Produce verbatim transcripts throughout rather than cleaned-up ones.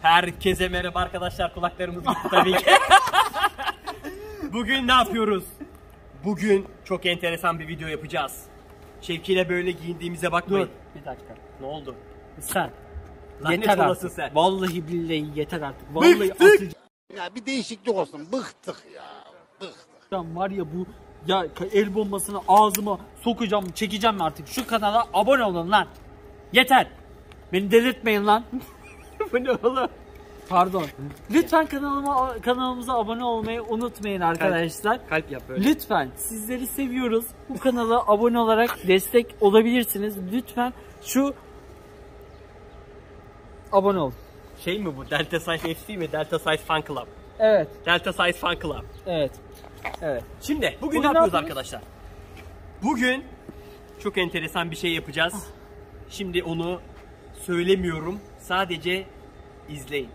Herkese merhaba arkadaşlar, kulaklarımız gitti tabii ki. Bugün ne yapıyoruz? Bugün çok enteresan bir video yapacağız. Şevki ile böyle giyindiğimize bakmayın. Dur bir dakika. Ne oldu? Sen. Lanet Yeter olasın artık. sen. Vallahi billahi yeter artık. Vallahi Bıktık. atacağım. Ya bir değişiklik olsun. Bıktık ya. Bıktık. Var ya bu ya el bombasını ağzıma sokacağım, çekeceğim artık. Şu kanala abone olun lan. Yeter. Beni delirtmeyin lan. Bu ne oğlum? Pardon. Lütfen kanalıma kanalımıza abone olmayı unutmayın arkadaşlar. Kalp, kalp yap böyle. Lütfen sizleri seviyoruz. Bu kanala abone olarak destek olabilirsiniz. Lütfen şu abone ol. Şey mi bu? Delta Size F C mi? Delta Size Fan Club. Evet. Delta Size Fan Club. Evet. Evet. Şimdi bugün, Bugün ne yapıyoruz ne arkadaşlar? Bugün çok enteresan bir şey yapacağız. Şimdi onu söylemiyorum. Sadece izleyin.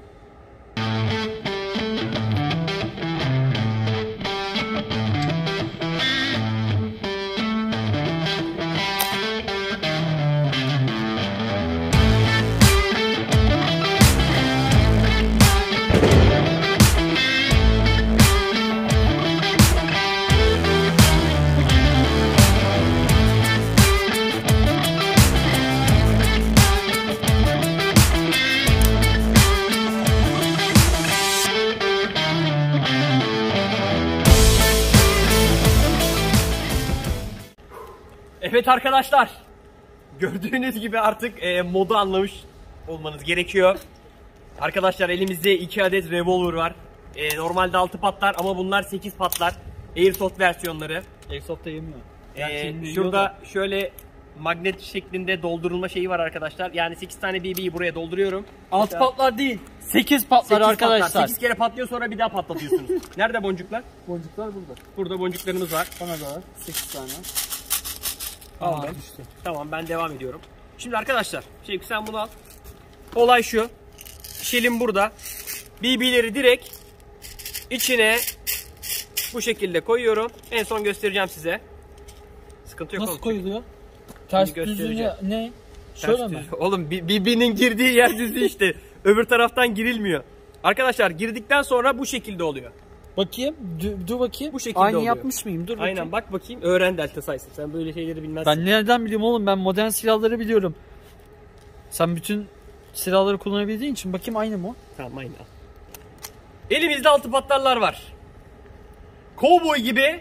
Evet arkadaşlar, gördüğünüz gibi artık e, modu anlamış olmanız gerekiyor. Arkadaşlar elimizde iki adet revolver var. E, normalde altı patlar ama bunlar sekiz patlar. Airsoft versiyonları. Airsoft'ta yemiyor. E, şurada şöyle magnet şeklinde doldurulma şeyi var arkadaşlar. Yani sekiz tane B B'yi buraya dolduruyorum. altı patlar değil, sekiz patlar sekiz arkadaşlar. Patlar. sekiz kere patlıyor, sonra bir daha patlatıyorsunuz. Nerede boncuklar? Boncuklar burada. Burada boncuklarımız var. Bana da var. sekiz tane. Al ben. Tamam, ben devam ediyorum. Şimdi arkadaşlar, Şevki sen bunu al. Olay şu. Şelim burada. B B'leri direkt içine bu şekilde koyuyorum. En son göstereceğim size. Sıkıntı yok. Nasıl oğlum. koyuluyor? Ters düzlüğü göstereceğim. ne? Ters Şöyle mi? düz. Oğlum B B'nin girdiği yer düzü işte. Öbür taraftan girilmiyor. Arkadaşlar girdikten sonra bu şekilde oluyor. Bakayım. Dur, dur bakayım. Bu şekilde Aynı oluyor. yapmış mıyım? Dur bakayım. Aynen, bak bakayım. Öğren Delta Size'ı. Sen böyle şeyleri bilmezsin. Ben nereden bileyim oğlum? Ben modern silahları biliyorum. Sen bütün silahları kullanabildiğin için bakayım aynı mı? Tamam, aynı. Elimizde altı patlarlar var. Cowboy gibi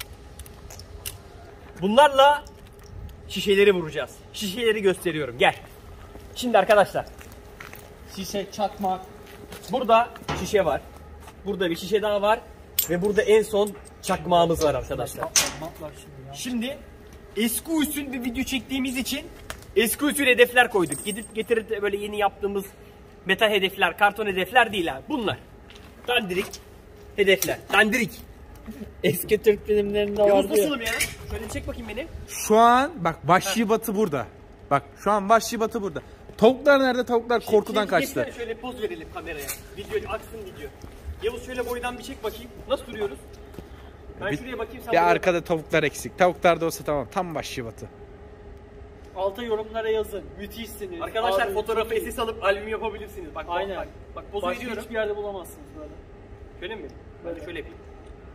bunlarla şişeleri vuracağız. Şişeleri gösteriyorum. Gel. Şimdi arkadaşlar, Şişe, çakmak. burada şişe var. Burada bir şişe daha var. Ve burada en son çakmağımız var arkadaşlar. Çakmaklar şimdi ya. Şimdi eski usul bir video çektiğimiz için eski usul hedefler koyduk. Gidip getirip de böyle yeni yaptığımız metal hedefler, karton hedefler değil abi. Bunlar dandirik hedefler. Dandirik. Eski Türk filmlerinde Yavuz vardı ya. nasılım ya? Şöyle bir çek bakayım beni. Şu an bak Vahşi Batı burada. Bak şu an Vahşi Batı burada. Tavuklar nerede? Tavuklar korkudan Şimdi kaçtı. geçsene, şöyle poz verelim kameraya. Video aksın video. Yavuz şöyle boydan bir çek bakayım. Nasıl duruyoruz? Ben Bir- şuraya bakayım, sen Bir buraya bak. arkada tavuklar eksik. Tavuklar da olsa tamam. Tam Vahşi Batı. Alta yorumlara yazın. Müthişsiniz. Arkadaşlar Abi, fotoğrafı çok iyi. S S alıp albüm yapabilirsiniz. Bak, Aynen. bak, bak pozu Başka veriyorum. hiçbir yerde bulamazsınız böyle. Şöyle mi? Ben de şöyle yapayım.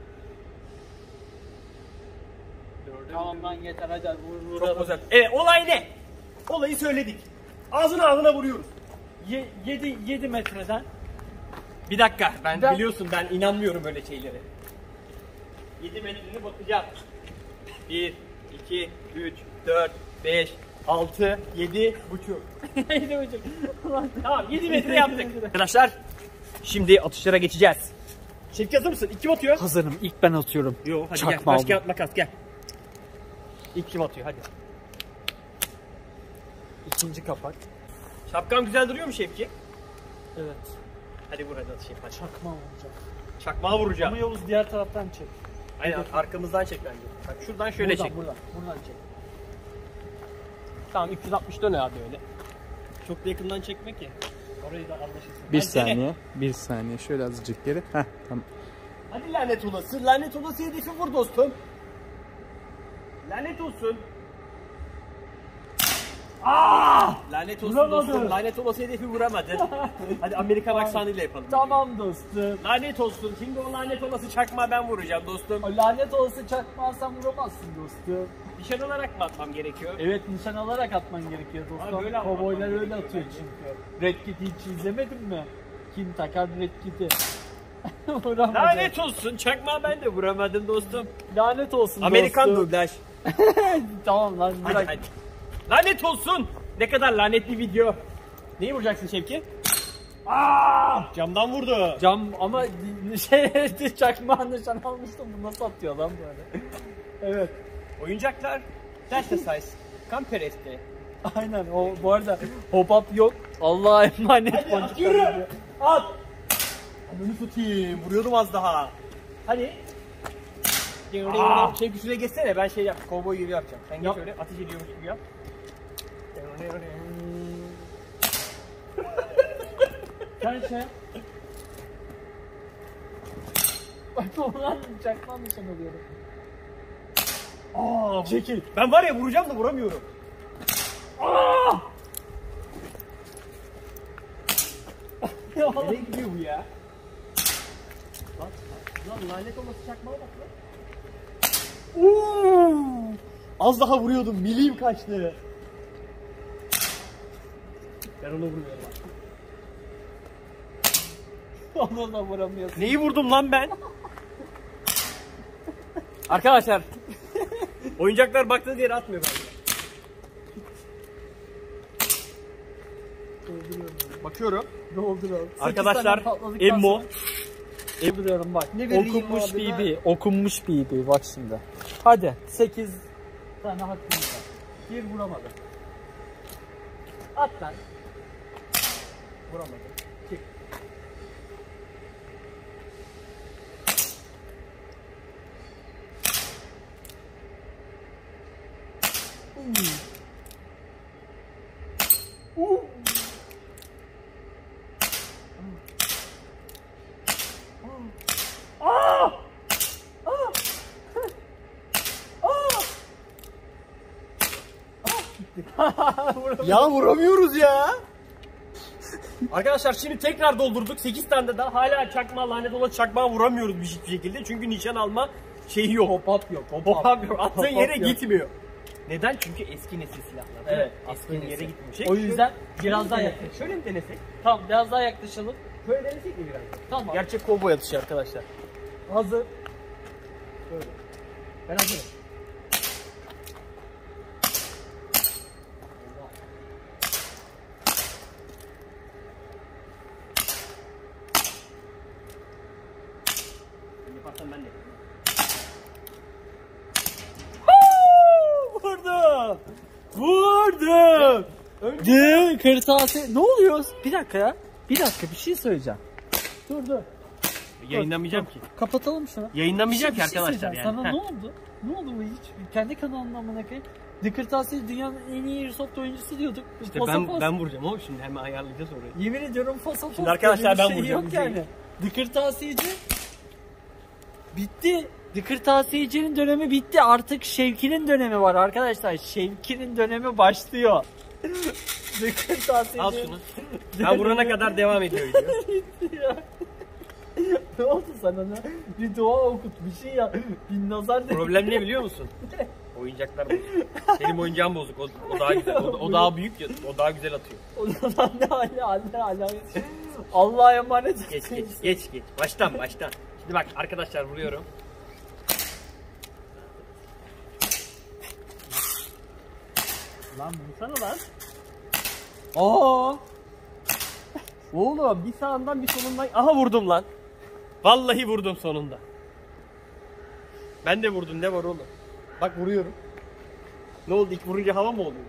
Tamam lan yeter hadi vur vur. Çok güzel. Evet, olay ne? Olayı söyledik. Ağzına ağzına vuruyoruz. Ye, yedi, yedi metreden. Bir dakika, ben, Ben- biliyorsun ben inanmıyorum öyle şeylere. yedi metrene bakacağım. bir, iki, üç, dört, beş, altı, yedi buçuk. Yedi buçuk. Tamam, yedi metre yaptık. Arkadaşlar, şimdi atışlara geçeceğiz. Şevki hazır mısın? İlk kim atıyor? Hazırım. İlk ben atıyorum. Yo, hadi Çakma gel. Taş aldım. kağıt makas gel. İlk kim atıyor? Hadi. İkinci kapak. Şapkan güzel duruyor mu Şevki? Evet. Hadi vur hadi atışayım hadi. Çakma olacak. Çakmağı vuracağım. Ama Yavuz diğer taraftan çek. Aynen, arkamızdan çek bence. Bak şuradan şöyle buradan, çek. Buradan, buradan çek. Tamam, üç yüz altmış dön abi öyle. Çok da yakından çekme ki. Orayı da anlaşılsın. Bir Hadi dene. saniye. Bir saniye. Şöyle azıcık geri. Heh tamam. Hadi lanet olası. Lanet olası hedefi vur dostum. Lanet olsun. Aa! Lanet olsun Vuramadı. dostum. Lanet olası hedefi vuramadın. Hadi Amerikan aksanıyla yapalım. Tamam dostum. Lanet olsun. Şimdi o lanet olası çakma ben vuracağım dostum. O lanet olsa çakmazsan vuramazsın dostum. Nişan olarak mı atmam gerekiyor? Evet, nişan alarak atman gerekiyor dostum. Ha, böyle Kovboylar atman öyle atıyor çünkü. Red Kit'i hiç izlemedin mi? Kim takar Red Kit'i? Vuramadı. Lanet olsun. Çakma ben de vuramadım dostum. Lanet olsun Amerikan dostum. dublaj. Tamam lan Hadi bırak. hadi. Lanet olsun. Ne kadar lanetli video. Neyi vuracaksın Şevki? Aa! Camdan vurdu. Cam ama şey çakmağın nişan almıştım. Bu nasıl atıyor lan böyle? Evet. Oyuncaklar. Dash the size. Kampereste. Aynen o bu arada hop up yok. Allah'a emanet boncuklar yürü. gidiyor. At. Ananı tutayım. Vuruyordum az daha. Hadi. Şevki şuraya geçsene. Ben şey yap. Kovboy gibi yapacağım. Sen geç Yap. öyle. Ateş ediyormuş gibi yap. Sen şey. Bak ulan çakmağın nişan alıyorum. Aa, çekil. Ben var ya vuracağım da vuramıyorum. Aa! Nereye gidiyor bu ya? Lan, lan lanet olması çakmağa bak lan. Oo! Az daha vuruyordum. Milim kaçtı. Ben onu vurmuyorum. Onu da vuramıyorsun. Neyi vurdum lan ben? Arkadaşlar. Oyuncaklar baktığı yere atmıyor bence. Bakıyorum. Dolduruyorum. Arkadaşlar Emmo. Dolduruyorum bak. Ne vereyim Okunmuş abi ben? B B. Okunmuş B B bak şimdi. Hadi sekiz tane hakkımız var. Bir vuramadı. At lan. Vuramadım. Çık. Uh. Aa! Aa! Aa! Ya vuramıyoruz ya. Arkadaşlar şimdi tekrar doldurduk. sekiz tane de daha hala çakma lanet olan çakmağa vuramıyoruz bir hiçbir şekilde. Çünkü nişan alma şeyi yok. Hop up yok. Hop Hop up yok. Attığın Hop up yere yok. gitmiyor. Neden? Çünkü eski nesil silahlar. değil Evet, mi? eski Attığın nesil. yere gitmiyor. Şey, O yüzden biraz daha denesek. yaklaşalım. Şöyle mi denesek? Tamam biraz daha yaklaşalım. Şöyle denesek mi biraz? Tamam. Gerçek kovboy atışı arkadaşlar. Hazır. Böyle. Ben hazırım. Yaparsan ben de. Vurdum. Vurdum. De kırtasiye. Ne oluyor? Bir dakika ya. Bir dakika bir şey söyleyeceğim. Dur dur. Yayınlamayacağım ki. Kapatalım şunu. Yayınlamayacağım Bir ki şey arkadaşlar söyleyeceğim. yani. Sana Heh. ne oldu? Ne oldu bu hiç? Kendi kanalına amına koyayım. The Kırtasiye dünyanın en iyi airsoft oyuncusu diyorduk. İşte Fasa ben fas. ben vuracağım oğlum şimdi hemen ayarlayacağız orayı. Yemin ediyorum fasa fas. Şimdi arkadaşlar böyle bir ben şey vuracağım, Yok izleyin. yani. The Kırtasiyeci bitti. The Kırtasiyecinin dönemi bitti. Artık Şevki'nin dönemi var arkadaşlar. Şevki'nin dönemi başlıyor. The Kırtasiyeci. Al şunu. Ben vurana kadar devam ediyor video. Ne oldu sana ne? Bir dua okut bir şey ya. Bir nazar de. Problem ne biliyor musun? Oyuncaklar bozuk. Benim oyuncağım bozuk. O, o daha güzel. O, o daha büyük ya. O daha güzel atıyor. O zaman ne hala hala hala. Allah'a emanet. Geç geç geç geç. Baştan baştan. Şimdi bak arkadaşlar vuruyorum. Lan vursana lan. Aa! Oğlum bir sağından bir solundan. Aha vurdum lan. Vallahi vurdum sonunda. Ben de vurdum. Ne var oğlum? Bak vuruyorum. Ne oldu? İlk vurunca hava mı oluyor?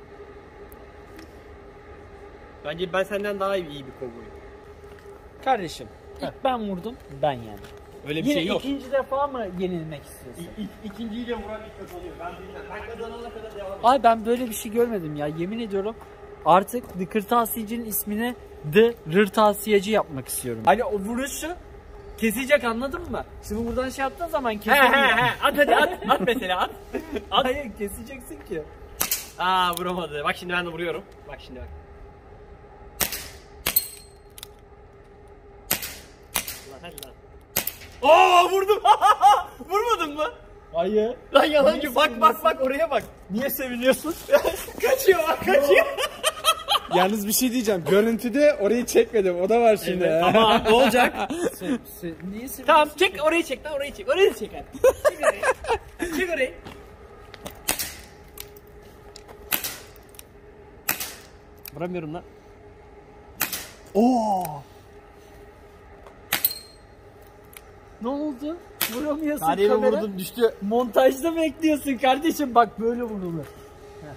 Bence ben senden daha iyi bir kovboyum. Kardeşim ilk ben vurdum ben yani. Öyle bir Yine şey yok. ikinci defa mı yenilmek istiyorsun? İ- İ- İkinciyle vuran ilk kazanıyor. Ben bilmem. Ben kazanana kadar devam edeyim. Ay ben böyle bir şey görmedim ya yemin ediyorum. Artık The Kırtasiyeci'nin ismini The Rırtasiyeci yapmak istiyorum. Hani o vuruşu kesecek anladın mı? Şimdi buradan şey yaptığın zaman He kesemiyor. he he. At hadi at. At mesela at. At. Hayır keseceksin ki. Aa vuramadı. Bak şimdi ben de vuruyorum. Bak şimdi bak. Lan hadi lan. Oo vurdum. Vurmadın mı? Hayır. Lan yalancı bak bak bak oraya bak. Niye seviniyorsun? Kaçıyor bak kaçıyor. Yalnız bir şey diyeceğim. Görüntüde orayı çekmedim. O da var şimdi. Evet, ama ne olacak? Se- se- niye seviniyorsun? Tamam çek orayı çek lan orayı çek. Orayı da çek hadi. Çek orayı. Çek orayı. Vuramıyorum lan. Oo. Ne oldu? Vuramıyorsun Tarihe kamera. vurdum düştü. Montajda mı ekliyorsun kardeşim? Bak böyle vurulur. Heh.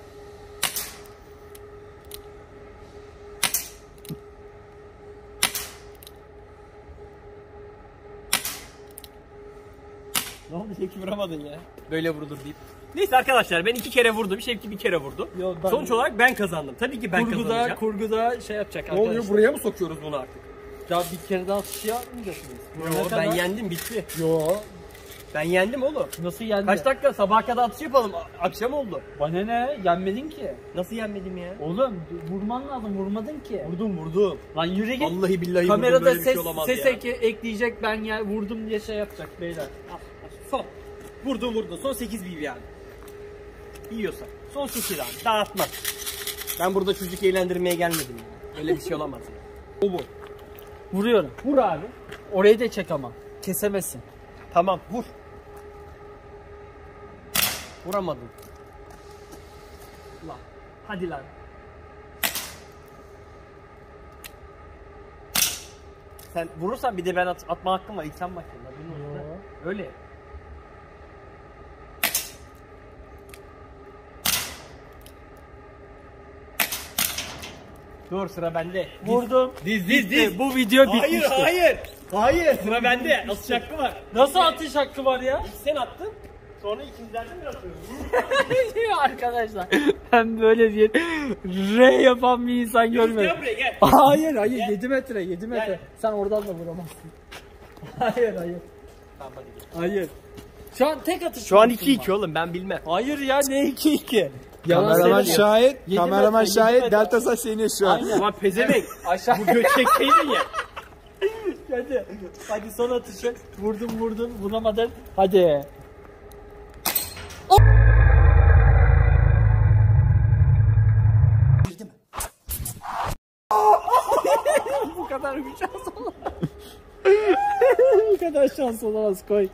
Ne oldu Şevki vuramadın ya. Böyle vurulur deyip. Neyse arkadaşlar ben iki kere vurdum. Şevki bir kere vurdu. Yo, ben- Sonuç olarak ben kazandım. Tabii ki ben Kurguda, kazanacağım. kurguda şey yapacak Ne arkadaşlar. oluyor buraya mı sokuyoruz bunu artık? Ya bir kere daha atış yapmayacaksınız. Yo, ben yendim bitti. Yo. Ben yendim oğlum. Nasıl yendin? Kaç dakika sabaha kadar atış yapalım. A- Akşam oldu. Bana ne? Yenmedin ki. Nasıl yenmedim ya? Oğlum vurman lazım. Vurmadın ki. Vurdum vurdum. Lan yürü git. Vallahi billahi vurdum. Kamerada Böyle bir ses, şey olamaz ses ya. eki- ekleyecek ben ya vurdum diye şey yapacak beyler. Al, al. Son. Vurdum vurdum. Son sekiz B B yani. Yiyorsa. Son sekiz abi. Daha atmaz. Ben burada çocuk eğlendirmeye gelmedim ya. Öyle bir şey olamaz ya. O bu. Vuruyorum. Vur abi. Orayı da çek ama. Kesemezsin. Tamam vur. Vuramadım. Lan. Hadi lan. Sen vurursan bir de ben at, atma hakkım var. İlk sen başladın. Haberin olsun ha. Öyle. Dur sıra bende. Vurdum. Diz diz Bitti. Bu video Hayır bitmiştir. hayır. Hayır sıra bende. Atış hakkı var. Nasıl atış hakkı var ya? İlk sen attın. Sonra ikincilerden ben atıyorum. Arkadaşlar ben böyle bir R yapan bir insan görmedim. Gel buraya gel. Hayır hayır Gel. yedi metre yedi metre. Gel. Sen oradan da vuramazsın. Hayır hayır. Tamam hadi gel. Hayır. Şu an tek atış. Şu an hakkım iki var. iki oğlum ben bilmem. Hayır ya ne iki iki? Kameraman şahit. Yedi Kameraman metre, yedi şahit. metre. Delta saç seni şu an. Aynen. Ama pezevenk. Aşağı. Bu göt çekseydin ya. Hadi. Hadi son atışı. Vurdum vurdum vuramadın. Hadi. Bu kadar bir şans olamaz. Bu kadar şans olamaz koy.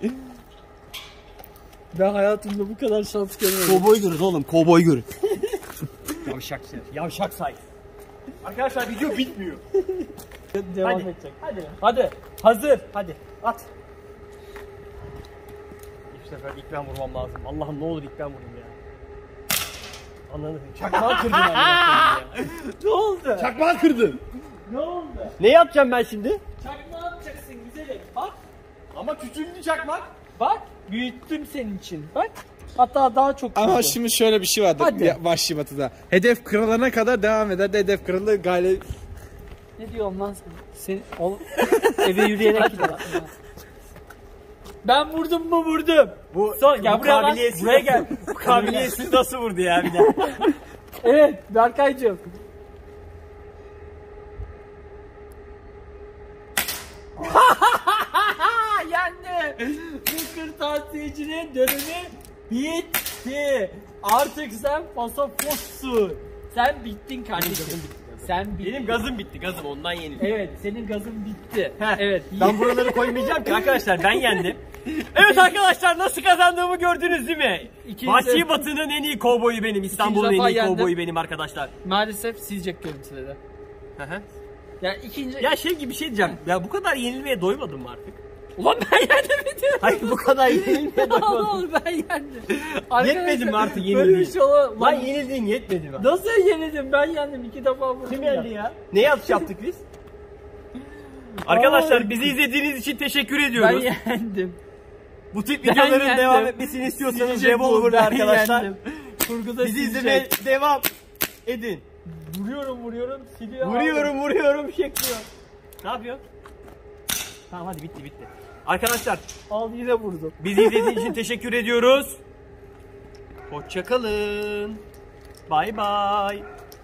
Ben hayatımda bu kadar şans görmedim. Kovboy görün oğlum, kovboy görün. Yavşak sen, yavşak say. Arkadaşlar video bitmiyor. Devam Hadi. edecek. Hadi. Hadi. Hazır. Hadi at. İlk sefer ilk ben vurmam lazım. Allah'ım ne olur ilk ben vurayım ya. Anladın. Çakmağı kırdın amına ya. Ne oldu? Çakmağı kırdın. Ne oldu? Ne yapacağım ben şimdi? Çakma atacaksın güzelim. Bak. Ama küçüldü çakmak. Bak. Büyüttüm senin için. Bak. Hatta daha çok. Ama büyüdü. şimdi şöyle bir şey vardı. Hadi. Ya, Vahşi Batı'da. Hedef kırılana kadar devam eder. Hedef kırıldı galip. Ne diyorsun lan sen? Sen oğlum eve yürüyerek gidelim. Ben vurdum mu vurdum. Bu, Son, gel bu buraya lan. kabiliyetsiz. Buraya gel. Bu kabiliyetsiz nasıl vurdu ya bir de. Evet Berkaycığım. Yendi. Bu kırtasiyecinin dönemi bitti. Artık sen pasapostsun. Sen bittin kardeşim. Sen bittin. Benim gazım bitti gazım ondan yenildim. Evet senin gazın bitti. Heh, Evet. Ben buraları koymayacağım ki arkadaşlar ben yendim. Evet arkadaşlar nasıl kazandığımı gördünüz değil mi? İkinci- Vahşi Batı'nın en iyi kovboyu benim. İstanbul'un en defa iyi yendim. kovboyu benim arkadaşlar. Maalesef silecek görüntüleri. Hı hı. Ya ikinci... Ya şey gibi bir şey diyeceğim. Ya bu kadar yenilmeye doymadım mı artık? Ulan ben yendim bir de. Hayır bu kadar yenilmeye doymadım. Oğlum ben yendim. Yetmedi mi artık Böyle bir yenildiğin? şey olamaz. Lan yenildiğin yetmedi mi? Nasıl yenildim? Ben yendim. iki defa vurdum. Kim yendi ya? Neye atış yaptık biz? Arkadaşlar bizi izlediğiniz için teşekkür Ben ediyoruz. yendim. Bu tip Ben videoların yendim. devam etmesini istiyorsanız Silecek bu, Revolver'da ben arkadaşlar. yendim. Kurguda Bizi silecek. izlemeye devam edin. Vuruyorum vuruyorum siliyor. Vuruyorum vuruyorum çekmiyor. Ne yapıyor? Tamam hadi bitti bitti. Arkadaşlar Al yine vurdum. bizi izlediğiniz için teşekkür ediyoruz. Hoşça kalın. Bay bay.